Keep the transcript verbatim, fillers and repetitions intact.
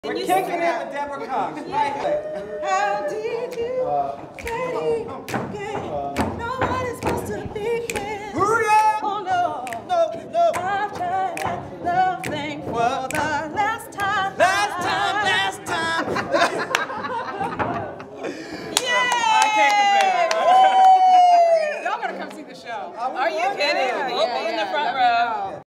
We're kicking it with Deborah Cox. Right there. How did you get